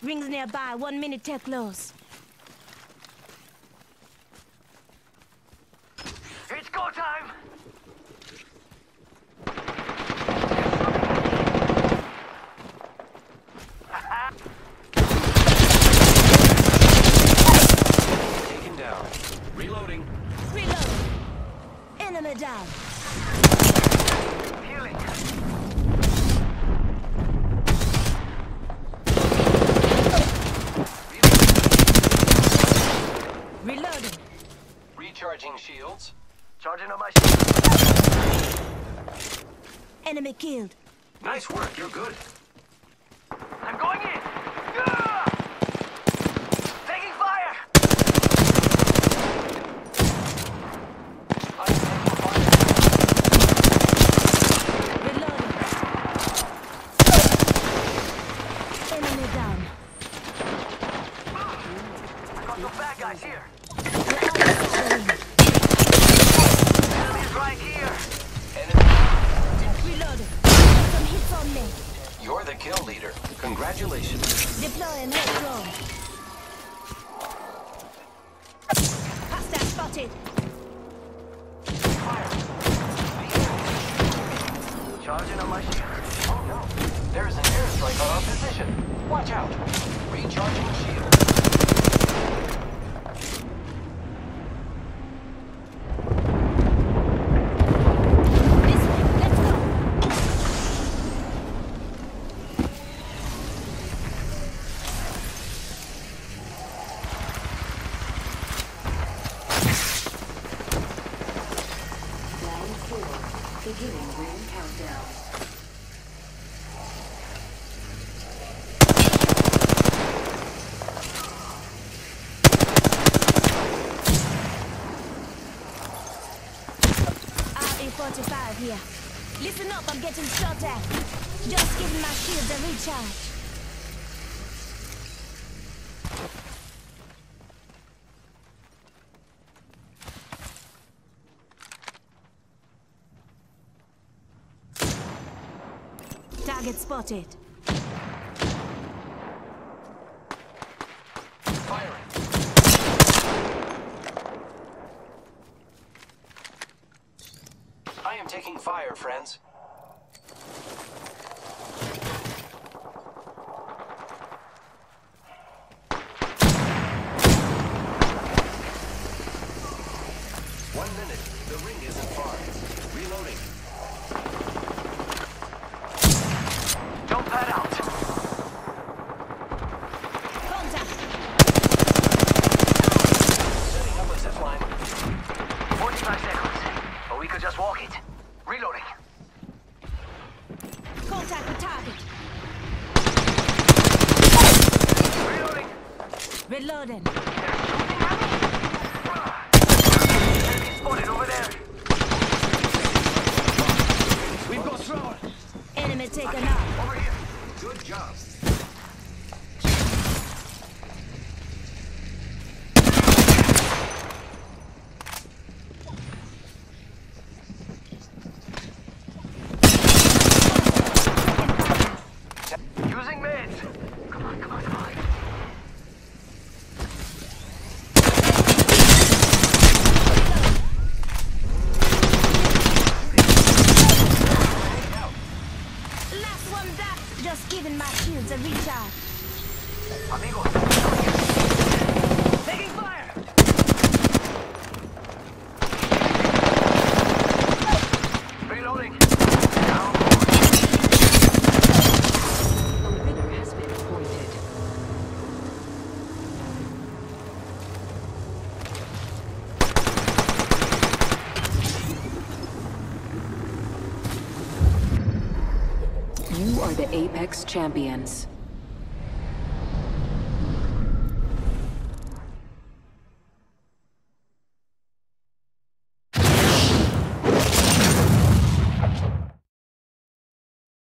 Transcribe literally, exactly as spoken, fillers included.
Rings nearby. One minute till close. It's go time! Taken down. Reloading. Reload. Enemy down. Healing. Reloading. Recharging shields. Charging on my shield. Enemy killed. Nice work, you're good. I'm going in! Yeah! Taking fire! I'm taking fire. Reloading. Enemy down. I got some bad guys here. We're Enemy is right here. Enemy. Reloading. Got some hits on me. You're the kill leader. Congratulations. Deploying head drone. Hostile spotted. Fire. Charging on my shield. Oh no. There is an airstrike on our position. Watch out. Recharging shield. This way. Let's go. Round four, beginning ring countdown. R E forty-five here. Listen up, I'm getting shot at. Just giving my shields a recharge. Target spotted. Firing. I am taking fire, friends. One minute. The ring isn't far. Reloading. Jump pad out. Contact. Setting up a zip line. forty-five seconds. Or we could just walk it. Reloading. Contact with target. Reloading. Reloading. They're shooting at me. Enemy spotted over there. We've got thrown. Enemy taken out. Over here. Good job. Using meds. Come on, come on, come on. Last one down. Just giving my shields a recharge. Amigos. Taking fire. Reloading. Down. A winner has been appointed. You are the Apex Champions.